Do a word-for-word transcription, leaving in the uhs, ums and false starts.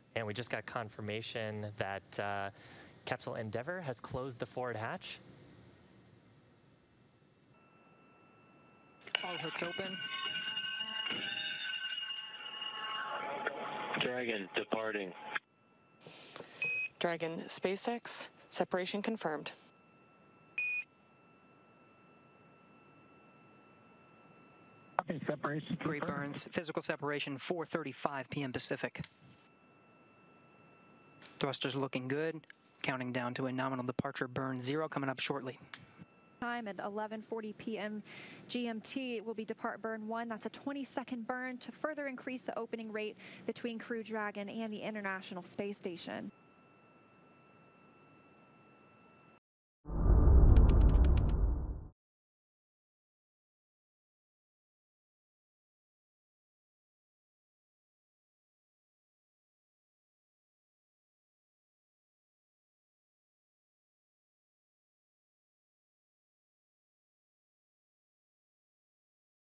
And we just got confirmation that uh, Capsule Endeavour has closed the forward hatch. All hooks open. Dragon departing. Dragon, SpaceX, separation confirmed. Okay, separation Great confirmed. burns. Physical separation, four thirty-five p m Pacific. Thrusters looking good. Counting down to a nominal departure burn zero coming up shortly. Time at eleven forty p m G M T, it will be depart burn one. That's a twenty second burn to further increase the opening rate between Crew Dragon and the International Space Station.